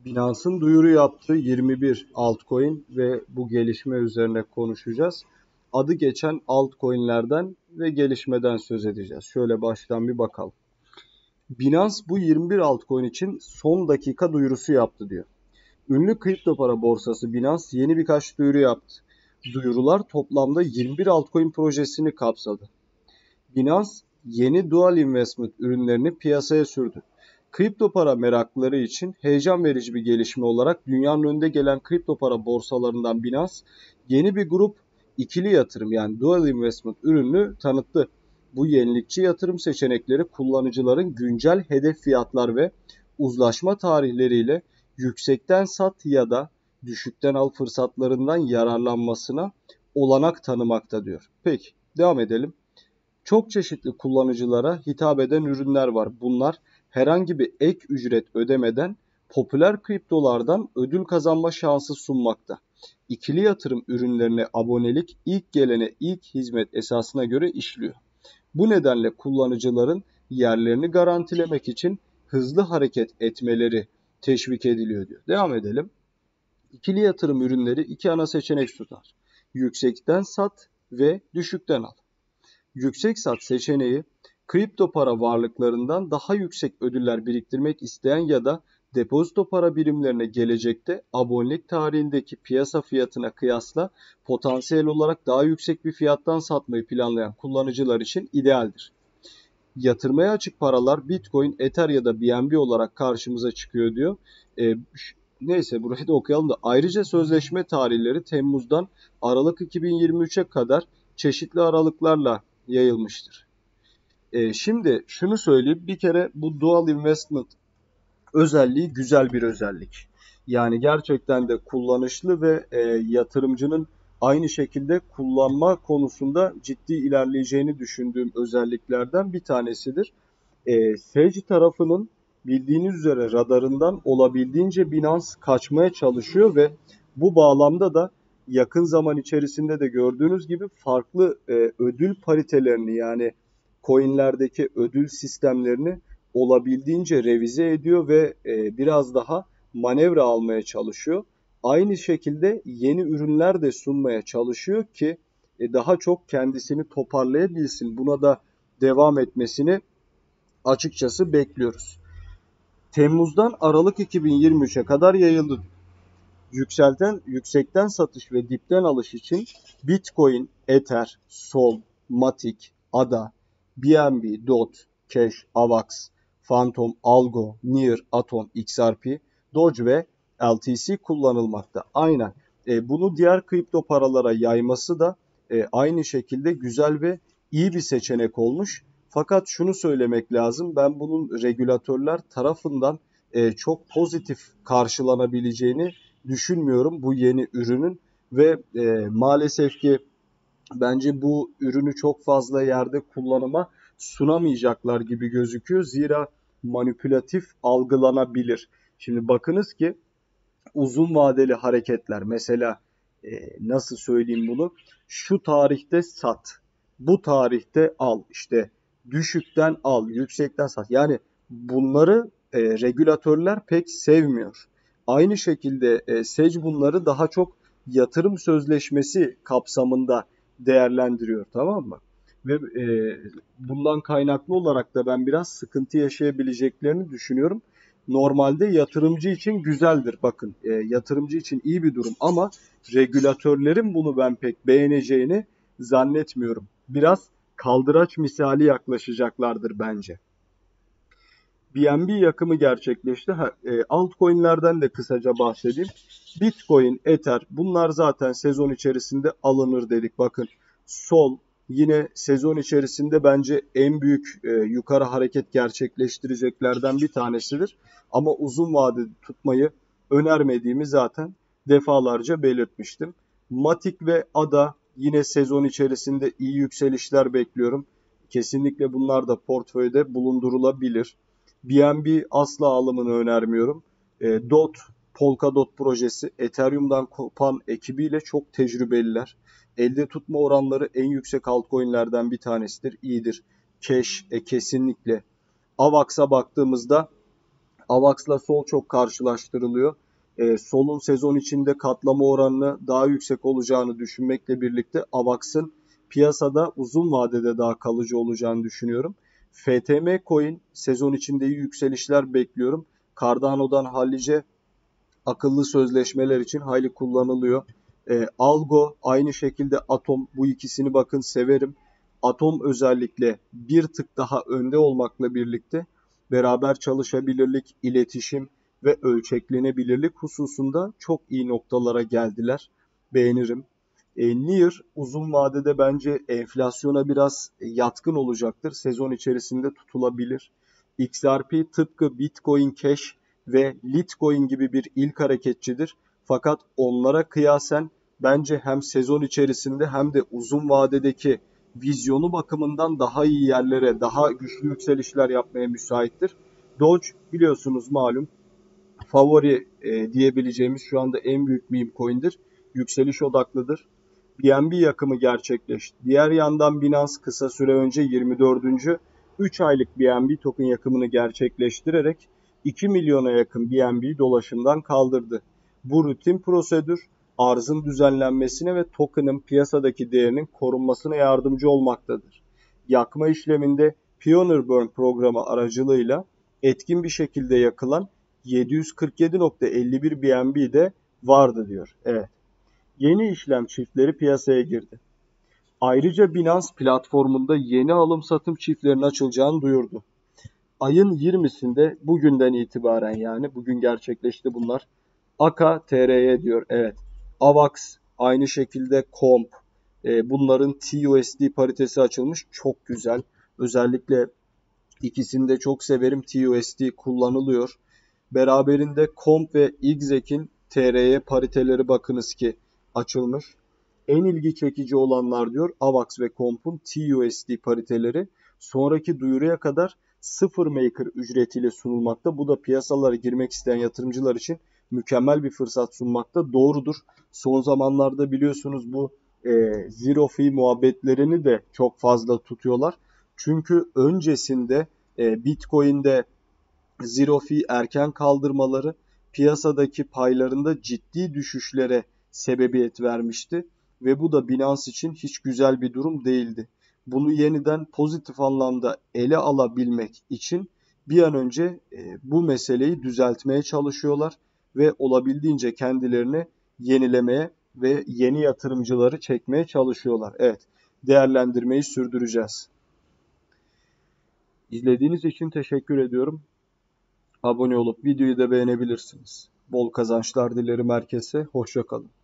Binance'ın duyuru yaptığı 21 altcoin ve bu gelişme üzerine konuşacağız. Adı geçen altcoin'lerden ve gelişmeden söz edeceğiz. Şöyle baştan bir bakalım. Binance bu 21 altcoin için son dakika duyurusu yaptı diyor. Ünlü kripto para borsası Binance yeni birkaç duyuru yaptı. Duyurular toplamda 21 altcoin projesini kapsadı. Binance yeni Dual Investment ürünlerini piyasaya sürdü. Kripto para meraklıları için heyecan verici bir gelişme olarak dünyanın önde gelen kripto para borsalarından Binance yeni bir grup ikili yatırım yani Dual Investment ürünü tanıttı. Bu yenilikçi yatırım seçenekleri kullanıcıların güncel hedef fiyatlar ve uzlaşma tarihleriyle yüksekten sat ya da düşükten al fırsatlarından yararlanmasına olanak tanımakta diyor. Peki devam edelim. Çok çeşitli kullanıcılara hitap eden ürünler var. Bunlar herhangi bir ek ücret ödemeden popüler kriptolardan ödül kazanma şansı sunmakta. İkili yatırım ürünlerine abonelik ilk gelene ilk hizmet esasına göre işliyor. Bu nedenle kullanıcıların yerlerini garantilemek için hızlı hareket etmeleri teşvik ediliyor diyor. Devam edelim. İkili yatırım ürünleri iki ana seçenek sunar. Yüksekten sat ve düşükten al. Yüksek sat seçeneği kripto para varlıklarından daha yüksek ödüller biriktirmek isteyen ya da depozito para birimlerine gelecekte abonelik tarihindeki piyasa fiyatına kıyasla potansiyel olarak daha yüksek bir fiyattan satmayı planlayan kullanıcılar için idealdir. Yatırmaya açık paralar Bitcoin, Ether ya da BNB olarak karşımıza çıkıyor diyor. Neyse burayı da okuyalım da ayrıca sözleşme tarihleri Temmuz'dan Aralık 2023'e kadar çeşitli aralıklarla yayılmıştır. Şimdi şunu söyleyeyim. Bir kere bu dual investment özelliği güzel bir özellik. Yani gerçekten de kullanışlı ve yatırımcının aynı şekilde kullanma konusunda ciddi ilerleyeceğini düşündüğüm özelliklerden bir tanesidir. SEC tarafının bildiğiniz üzere radarından olabildiğince Binance kaçmaya çalışıyor ve bu bağlamda da yakın zaman içerisinde de gördüğünüz gibi farklı ödül paritelerini yani coinlerdeki ödül sistemlerini olabildiğince revize ediyor ve biraz daha manevra almaya çalışıyor. Aynı şekilde yeni ürünler de sunmaya çalışıyor ki daha çok kendisini toparlayabilsin. Buna da devam etmesini açıkçası bekliyoruz. Temmuz'dan Aralık 2023'e kadar yayıldı. Yüksekten satış ve dipten alış için Bitcoin, Ether, Sol, Matic, ADA, BNB, DOT, Cash, AVAX, Phantom, Algo, Near, Atom, XRP, Doge ve LTC kullanılmakta. Aynen. Bunu diğer kripto paralara yayması da aynı şekilde güzel ve iyi bir seçenek olmuş. Fakat şunu söylemek lazım. Ben bunun regülatörler tarafından çok pozitif karşılanabileceğini düşünmüyorum bu yeni ürünün ve maalesef ki bence bu ürünü çok fazla yerde kullanıma sunamayacaklar gibi gözüküyor. Zira manipülatif algılanabilir. Şimdi bakınız ki uzun vadeli hareketler mesela nasıl söyleyeyim bunu? Şu tarihte sat, bu tarihte al, işte düşükten al, yüksekten sat. Yani bunları regülatörler pek sevmiyor. Aynı şekilde SEC bunları daha çok yatırım sözleşmesi kapsamında değerlendiriyor, tamam mı? Ve bundan kaynaklı olarak da ben biraz sıkıntı yaşayabileceklerini düşünüyorum. Normalde yatırımcı için güzeldir. Bakın yatırımcı için iyi bir durum ama regülatörlerin bunu ben pek beğeneceğini zannetmiyorum. Biraz kaldıraç misali yaklaşacaklardır bence. BNB yakımı gerçekleşti. Altcoin'lerden de kısaca bahsedeyim. Bitcoin, Ether bunlar zaten sezon içerisinde alınır dedik. Bakın Sol yine sezon içerisinde bence en büyük yukarı hareket gerçekleştireceklerden bir tanesidir. Ama uzun vadede tutmayı önermediğimi zaten defalarca belirtmiştim. Matic ve ADA yine sezon içerisinde iyi yükselişler bekliyorum. Kesinlikle bunlar da portföyde bulundurulabilir. BNB asla alımını önermiyorum. DOT, Polkadot projesi Ethereum'dan kopan ekibiyle çok tecrübeliler. Elde tutma oranları en yüksek altcoin'lerden bir tanesidir. İyidir. Cash kesinlikle. AVAX'a baktığımızda AVAX'la Sol çok karşılaştırılıyor. Sol'un sezon içinde katlama oranını daha yüksek olacağını düşünmekle birlikte AVAX'ın piyasada uzun vadede daha kalıcı olacağını düşünüyorum. FTM Coin sezon içinde iyi yükselişler bekliyorum. Cardano'dan hallice akıllı sözleşmeler için hayli kullanılıyor. Algo aynı şekilde Atom, bu ikisini bakın severim. Atom özellikle bir tık daha önde olmakla birlikte beraber çalışabilirlik, iletişim ve ölçeklenebilirlik hususunda çok iyi noktalara geldiler. Beğenirim. Near uzun vadede bence enflasyona biraz yatkın olacaktır. Sezon içerisinde tutulabilir. XRP tıpkı Bitcoin Cash ve Litecoin gibi bir ilk hareketçidir. Fakat onlara kıyasen bence hem sezon içerisinde hem de uzun vadedeki vizyonu bakımından daha iyi yerlere, daha güçlü yükselişler yapmaya müsaittir. Doge biliyorsunuz malum favori diyebileceğimiz şu anda en büyük meme coin'dir. Yükseliş odaklıdır. BNB yakımı gerçekleşti. Diğer yandan Binance kısa süre önce 24. 3 aylık BNB token yakımını gerçekleştirerek 2 milyona yakın BNB'yi dolaşımdan kaldırdı. Bu rutin prosedür arzın düzenlenmesine ve token'ın piyasadaki değerinin korunmasına yardımcı olmaktadır. Yakma işleminde Pioneer Burn programı aracılığıyla etkin bir şekilde yakılan 747.51 BNB de vardı diyor. Evet. Yeni işlem çiftleri piyasaya girdi. Ayrıca Binance platformunda yeni alım-satım çiftlerinin açılacağını duyurdu. Ayın 20'sinde bugünden itibaren yani bugün gerçekleşti bunlar. AKA TR'ye diyor. Evet. AVAX aynı şekilde Comp. Bunların TUSD paritesi açılmış. Çok güzel. Özellikle ikisini de çok severim. TUSD kullanılıyor. Beraberinde Comp ve XEC'in TR'ye pariteleri bakınız ki açılmış. En ilgi çekici olanlar diyor AVAX ve Comp'un TUSD pariteleri sonraki duyuruya kadar sıfır maker ücretiyle sunulmakta. Bu da piyasalara girmek isteyen yatırımcılar için mükemmel bir fırsat sunmakta. Doğrudur. Son zamanlarda biliyorsunuz bu zero fee muhabbetlerini de çok fazla tutuyorlar. Çünkü öncesinde Bitcoin'de zero fee erken kaldırmaları piyasadaki paylarında ciddi düşüşlere sebebiyet vermişti ve bu da Binance için hiç güzel bir durum değildi. Bunu yeniden pozitif anlamda ele alabilmek için bir an önce bu meseleyi düzeltmeye çalışıyorlar ve olabildiğince kendilerini yenilemeye ve yeni yatırımcıları çekmeye çalışıyorlar. Evet, değerlendirmeyi sürdüreceğiz. İzlediğiniz için teşekkür ediyorum. Abone olup videoyu da beğenebilirsiniz. Bol kazançlar dilerim herkese. Hoşça kalın.